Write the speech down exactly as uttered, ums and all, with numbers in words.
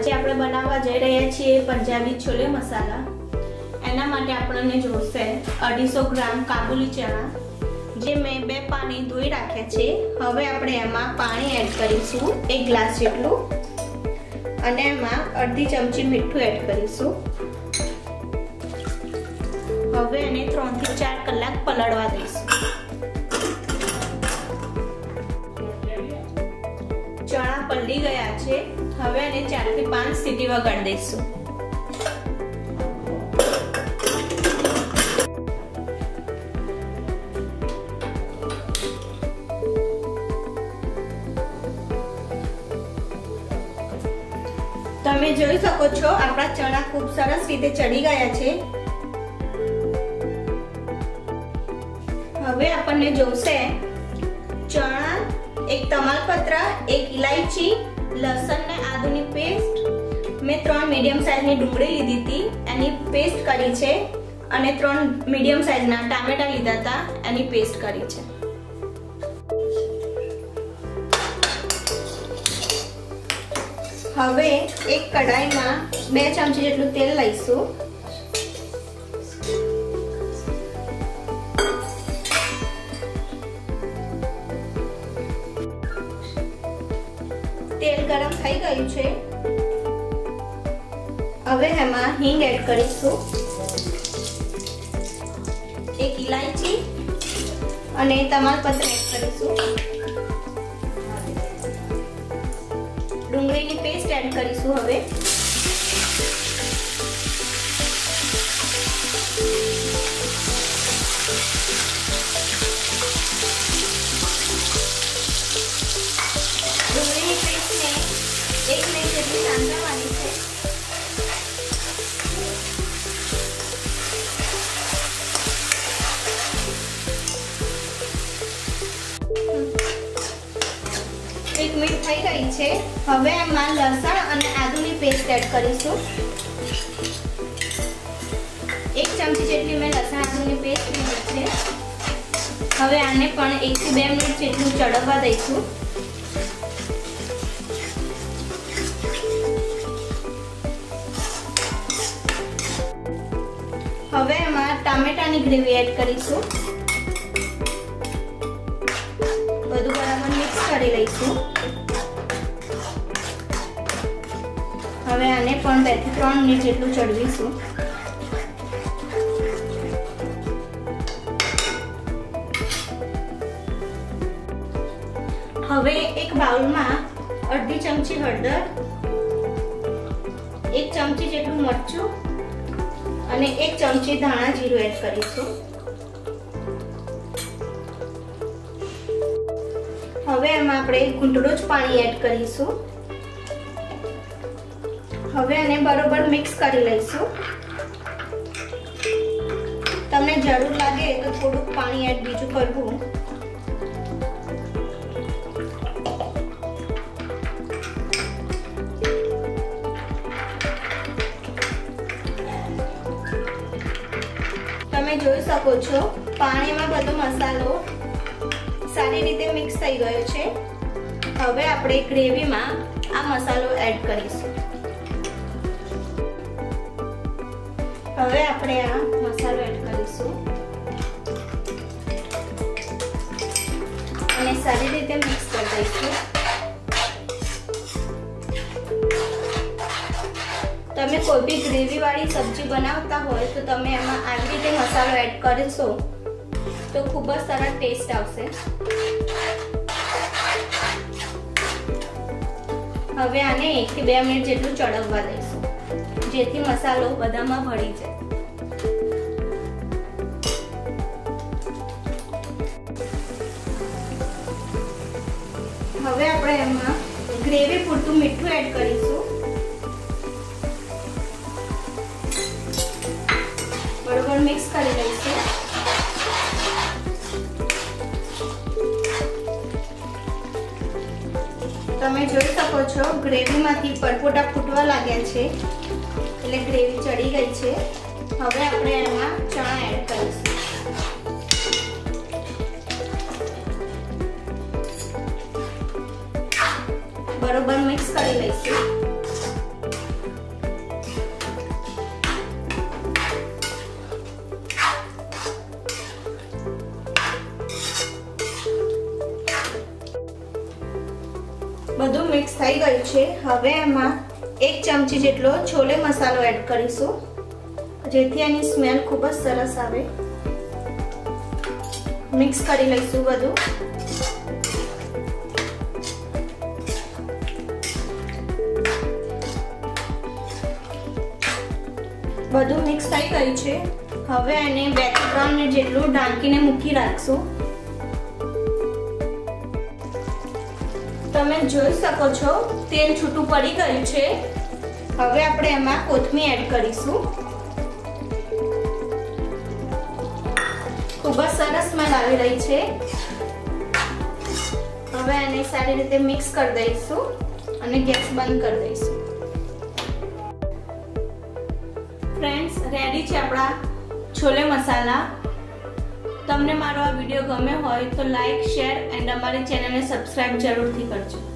આજે આપણે બનાવવા જઈ રહ્યા છીએ પંજાબી છોલે મસાલા। એના માટે આપણને જોઈશે અઢીસો ગ્રામ કાબુલી ચણા, જે મેં બે પાણી ધોઈ રાખ્યા છે। હવે આપણે એમાં પાણી એડ કરીશું એક ગ્લાસ જેટલું, અને એમાં અડધી ચમચી મીઠું એડ કરીશું। હવે એને ત્રણ થી ચાર કલાક પલળવા દઈશું। ચણા પલળી ગયા છે। હવે એને ચાર થી પાંચ સીટી વગાડી દઈશું। તમે જોઈ શકો છો આપણા ચણા ખૂબ સરસ રીતે ચડી ગયા છે। હવે આપણને જોઈશે ચણા, એક તમાલપત્ર, એક ઇલાયચી, લસણ ને આદુની પેસ્ટ, મેં ત્રણ મીડિયમ સાઈઝની ડુંગળી લીધી હતી એની પેસ્ટ કરી છે, અને ત્રણ મીડિયમ સાઈઝના ટામેટા લીધા હતા એની પેસ્ટ કરી છે। હવે એક કઢાઈમાં બે ચમચી જેટલું તેલ લઈશું। તેલ ગરમ થઈ ગયું છે। હવે એમાં હિંગ એડ કરીશું, એક ઇલાયચી અને તમાલપત્ર એડ કરીશું, ડુંગળીની પેસ્ટ એડ કરીશું। હવે ડુંગળીની પેસ્ટને એક મિનિટ જેટલી સાંતળવાની છે। એક મિનિટ થઈ ગઈ છે। હવે એમાં લસણ અને આદુની પેસ્ટ એડ કરીશું। એક ચમચી જેટલી મેં લસણ આદુની પેસ્ટ લીધી છે। હવે આને પણ એક થી બે મિનિટ જેટલું ચડવવા દઈશું। હવે એમાં ટામેટાની ગ્રેવી એડ કરીશું। બધું બરાબર મિક્સ કરી લઈશું। હવે આને પણ બે થી ત્રણ મિનિટ જેટલું ચડવીશું। હવે એક બાઉલમાં અડધી ચમચી હળદર, એક ચમચી જેટલું મરચું અને એક ચમચી ધાણા જીરું એડ કરીશું। હવે એમાં આપણે ઘૂંટડું જ પાણી એડ કરીશું। હવે આને બરોબર મિક્સ કરી લઈશું। તમને જરૂર લાગે તો થોડુંક પાણી એડ બીજું કરવું। તમે જોઈ શકો છો પાણીમાં બધો મસાલો સારી રીતે મિક્સ થઈ ગયો છે। હવે આપણે ગ્રેવીમાં આ મસાલો એડ કરીશું। હવે આપણે આ મસાલો એડ કરીશું અને સારી રીતે મિક્સ કરી દઈશું। તમે કોઈ બી ગ્રેવી વાળી સબ્જી બનાવતા હોય તો તમે એમાં આવી રીતે મસાલો એડ કરશો તો ખૂબ જ સરસ ટેસ્ટ આવશે। હવે આને એક થી બે મિનિટ જેટલું ચડવવા દઈશું, જેથી મસાલો બધામાં ભળી જાય। હવે આપણે એમાં ગ્રેવી પૂરતું મીઠું એડ કરીશું। બરોબર મિક્સ કરી લઈશું। તમે જોઈ શકો છો ગ્રેવીમાંથી પરપોટા ફૂટવા લાગ્યા છે, એટલે ગ્રેવી ચડી ગઈ છે। હવે આપણે એમાં ચણા એડ કરીશું। બરોબર મિક્સ કરી લઈશું। બધું મિક્સ થઈ ગયું છે. હવે એમાં એક ચમચી જેટલો છોલે મસાલો એડ કરીશું, જેથી એની સ્મેલ ખૂબ જ સરસ આવે. મિક્સ કરી લઈશું બધું. બધું મિક્સ થઈ ગયું છે. હવે એને બે થી ત્રણ મિનિટ જેટલું ઢાંકીને મૂકી રાખશું. તમે જોઈ શકો છો તેલ છૂટું પડી ગયું છે. હવે આપણે એમાં કોથમીર એડ કરીશું. ખૂબ જ સરસ સ્મેલ આવી રહી છે. હવે એને સારી રીતે મિક્સ કરી દઈશું અને ગેસ બંધ કરી દઈશું. ફ્રેન્ડ્સ, રેડી છે આપણા છોલે મસાલા. તમને મારો આ વિડીયો ગમે હોય તો લાઈક, શેર એન્ડ અમારી ચેનલને સબસ્ક્રાઇબ જરૂરથી કરજો.